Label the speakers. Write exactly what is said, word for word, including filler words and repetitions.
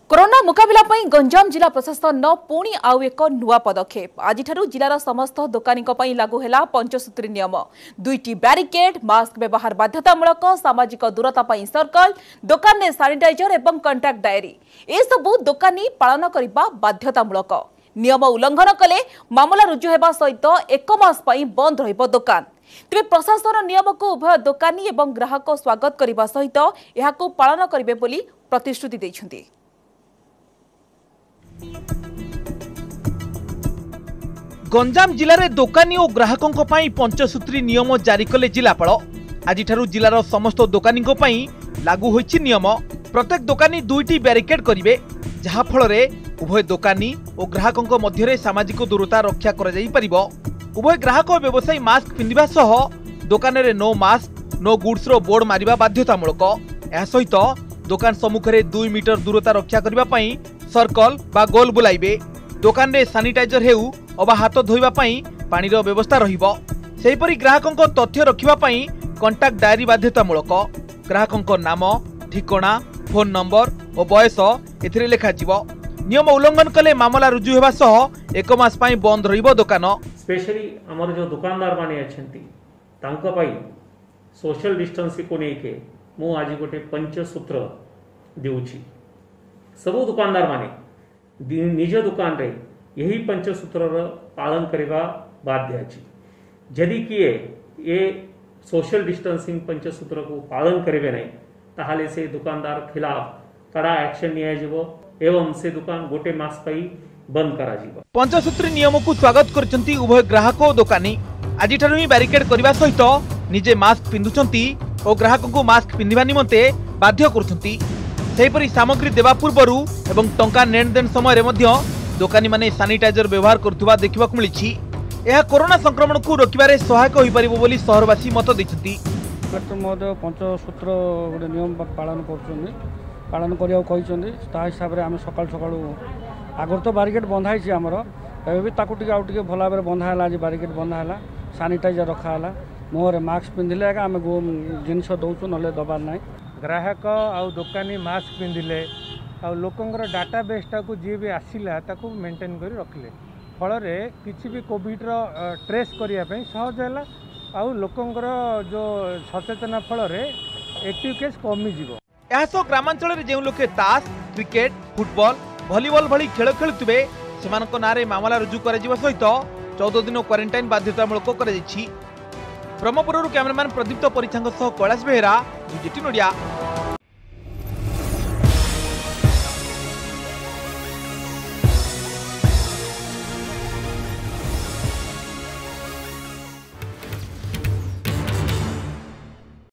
Speaker 1: Corona मुकाबला पई गंजाम जिला प्रशासन पुणी आउ एक नुआ पदक्षेप आज जिलार समस्त दुकानी पई लागू है पंचसूत्री नियम दुईटी बैरिकेड मास्क व्यवहार बाध्यतामूलक सामाजिक दूरता पई सर्कल दुकान में सानिटाइजर एवं कंटाक्ट डायरी ए सबु दुकानी पालन करने बाध्यतामूलक नियम उल्लंघन कले मामला रुजु होगा सहित एक मास पई बंद रहिबो दुकान। तेज प्रशासन नियम को उभय दुकानी एवं ग्राहक स्वागत करने सहित यह पालन करेंगे बोली प्रतिश्रुति दैछन्ति।
Speaker 2: गंजाम जिले में दुकानी और ग्राहकों पई पंचसूत्री नियम जारी कले जिलापाल। आज जिलार समस्त दुकानी लागू होइछि नियम। प्रत्येक दुकानी दुईटी बैरिकेड करेंगे जहाँ फल उभय दुकानी और ग्राहकों मध्य सामाजिक दूरता रक्षा कर उभय ग्राहक और व्यवसायी मास्क पिंधिबा सह दुकान रे नो मास्क नो गुड्स रो बोर्ड मारिबा बाध्यतामूलक। यह सहित दुकान सम्मुख में दुई मीटर दूरता रक्षा करने पई सर्कल बा गोल बुलाइबे। दुकान रे सानिटाइजर हेउ अबा हाथ धोइबा पई पानी रो व्यवस्था रहिबो। सेहिपरि ग्राहकों तथ्य रखिबा पई कंटाक्ट डायरी बाध्यतामूलक। ग्राहकों नाम ठिकाना फोन नंबर और बयस एथिरे लिखा जिवो। नियम उल्लंघन कले मामला रुजु हेबा सह एक मास पई बंद रहिबो दुकान।
Speaker 3: स्पेशली आमर जो दुकानदार माने अछंती तांका पई सोशल डिस्टेंस को लेके मु आज गोटे पंचसूत्र देउछि। सबु दुकानदार माने निज दुकान रे यही पंचसूत्र पालन करवा बाध्य अछि। यदि किए ये सोशल डिस्टेंसिंग पंचसूत्र को पालन करेंगे नहीं ताहले से दुकानदार खिलाफ कड़ा एक्शन निया जिवो एवं से दुकान गोटे मास पई बंद करा जिवो।
Speaker 2: पंचसूत्री नियम को स्वागत करछंती उभय ग्राहक और दुकानी। आज ही बैरिकेड करने सहित निजे मास्क पिंधुछंती और ग्राहक को मास्क पिंधिबा निमंते बाध्य करछंती। सेहिपरि सामग्री देवा पूर्व एवं टंका नेण देण समय मध्य दुकानी माने सानिटाइजर व्यवहार करथुवा देखिबाक मिलिछि। यह कोरोना संक्रमण को रोकिबारे सहायक होई परिबो बोली शहरवासी मत दैछंती।
Speaker 4: डॉक्टर महोदय पंचसूत्र गोटे नियम पालन करछन्ती पालन करिया कहिसन्ती ता हिसाब रे आमे सकाल सकाल आगर तो बैरिकेड बंधाई आमर एबे ताकू टिके आउ टिके भला भाबरे बंधा हला। आज बैरिकेड बंधा हला सानिटाइजर रखा हला मुहरे मास्क पिंधिले आगे आमे जिनस दउछु नले दबार नाही।
Speaker 5: ग्राहक आउ दुकानी मास्क पिंधिले आ लोकंकर डाटा बेसटा को जी भी आसिला ताकू मेंटेन करी रखले फल किसी भी कोविड रो ट्रेस करिया पे सहज है आउ लोकंकर जो सचेतना फल एक्टिव केस कमी जीवो।
Speaker 2: एहासो ग्रामांचल रे जेउ लोके ताश क्रिकेट फुटबॉल वॉलीबॉल भली खेल खेलुथिबे सेमानक नारे मामला रुजु करा जिवा सहित चौदह दिन क्वारंटाइन बाध्यतामूलक करा जायछि। ब्रह्मपुरରୁ କ୍ୟାମେରାମ୍ୟାନ୍ ପ୍ରଦୀପ୍ତ ପରିଛାଙ୍କ ସହ कैलाश बेहेरा, यूजीटी नोडिया।